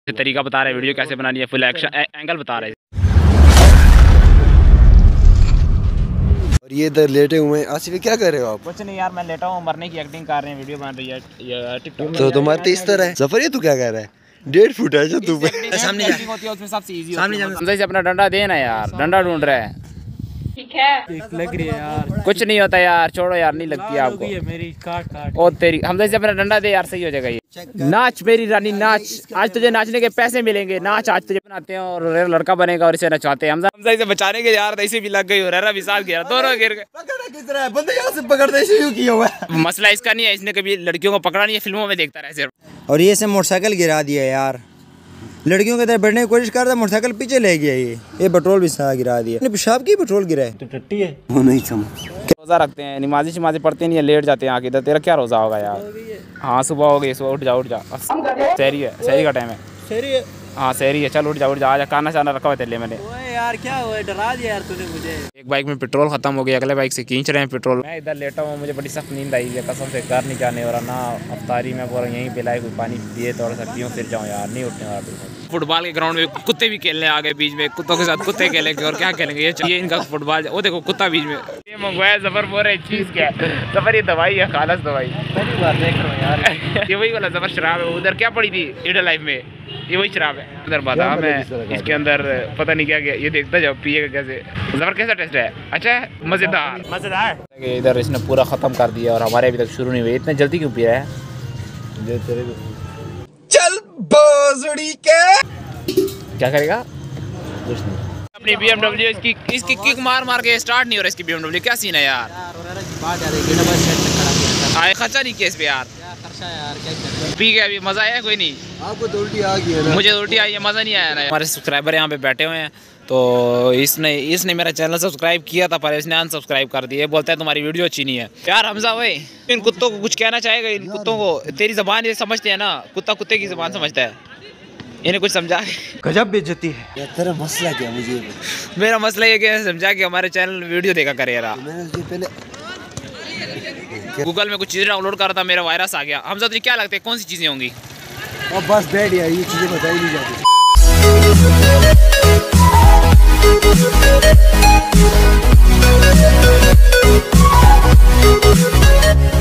तरीका बता रहे हैं, वीडियो कैसे बनानी है, फुल एक्शन एंगल बता रहे हैं। और ये इधर लेटे हुए हैं। आसिफ क्या कर रहे हो आप? कुछ नहीं यार, मैं लेटा हूँ, मरने की एक्टिंग कर रहे हैं, वीडियो बन रही है टिकटॉक। तो तुम्हारे तो इस तरह है। जफर ये तू क्या कर रहा है? 1.5 फुट है जो तू सामने एक्टिंग होती है, उसमें सबसे इजी होती है। हमसे से अपना डंडा देना यार, डंडा ढूंढ रहा है। ठीक है, लग रही है यार। कुछ नहीं होता यार, छोड़ो यार, नहीं लगती आपको। मेरी काट ओ तेरी, हमसे से अपना डंडा दे यार, सही हो जाएगा ये। नाच मेरी रानी नाच, आज तुझे नाचने के पैसे मिलेंगे, नाच आज तुझे बनाते हैं और लड़का बनेगा और इसे नचाते हैं। हमसे इसे बचाने के यार, ऐसे भी लग गई, रहा भी साथ गिरा, दोनों गिर गए। बंदे यहाँ से पकड़ने शुरू किया हुआ है। मसला इसका नहीं है, इसने कभी लड़कियों को पकड़ा नहीं है, फिल्मों में देखता रहे सिर्फ। और ये से मोटरसाइकिल गिरा दिया यार, लड़कियों की तरफ बैठने की कोशिश कर रहा, मोटरसाइकिल पीछे ले गया। ये पेट्रोल भी सारा गिरा दिया। पेशाब की पेट्रोल गिरा है। तो टट्टी है वो नहीं समझ। रोजा रखते हैं, नमाजी शमाजी पढ़ते नहीं है, लेट जाते हैं आके। इधर तेरा क्या रोजा होगा यार? हाँ सुबह हो गई, सुबह उठ जा उठ जा, सहरी है, सहरी का टाइम है। सही है। हाँ सहरी है, चल उठ जा, आजा, खाना शाना रखा हुआ तेरे लिए मैंने। ओए यार क्या हुआ, डरा दिया यार तूने मुझे। एक बाइक में पेट्रोल खत्म हो गया, अगले बाइक से खींच रहे हैं पेट्रोल। मैं इधर लेटा हूँ, मुझे बड़ी सख्त नींद आई है, कसम से घर नहीं जाने वाला ना। अफ्तारी में पूरा यहीं पिलाए, कोई पानी पिए थोड़ा सा पियो फिर जाऊँ यार, नहीं उठने वाला बिल्कुल। फुटबॉल के ग्राउंड में कुत्ते भी खेलने आ गए बीच में, कुत्तों के साथ कुत्ते खेलेंगे और क्या खेलेंगे, ये इनका फुटबॉल। वो देखो कुत्ता बीच में। ये मंगवाया जफर, बोल रहे चीज़ क्या है जफर? ये दवाई है, खालस दवाई। पहली बार देख रहा हूँ यार। ये वही वाला जफर शराब है। उधर क्या पड़ी थी इडल लाइफ में, ये वही शराब है। उधर बादाम है, इसके अंदर पता नहीं क्या क्या, ये देखता जाओ पिएगा कैसे। जफर कैसा टेस्ट है? अच्छा है, मजेदार मजेदार। इधर इसने पूरा खत्म कर दिया और हमारे अभी तक शुरू नहीं हुए। इतने जल्दी क्यों पिया है? चल बोजड़ी के क्या करेगा? अपनी BMW इसकी किक मार मार के स्टार्ट नहीं हो रहा इसकी BMW। क्या सीन है यार? आए खर्चा नहीं केस पे यार, पी गया अभी, मजा आया? कोई नहीं, आपको तो उल्टी आ गई है ना? मुझे उल्टी आई है, मजा नहीं आया ना। हमारे सब्सक्राइबर यहाँ पे बैठे हुए हैं, तो इसने मेरा चैनल सब्सक्राइब किया था पर इसने अनसब्सक्राइब कर दिया। बोलता है तुम्हारी वीडियो अच्छी नहीं है। यार हमजा भाई, इन कुत्तों को कुछ कहना चाहेगा? इन कुत्तों को तेरी जबान ये समझते हैं ना, कुत्ता कुत्ते की जबान समझता है, इन्हें कुछ समझा। गजब बेइज्जती है यार तेरा मसला क्या? मुझे मेरा मसला ये कि समझा कि हमारे चैनल वीडियो देखा करे यार। मैंने पहले गूगल में कुछ चीज़ें डाउनलोड कर रहा था, मेरा वायरस आ गया। हमजा तुझे क्या लगता है कौन सी चीज़ें होंगी? अब बस बैठ यार, ये चीजें बताई नहीं जाती।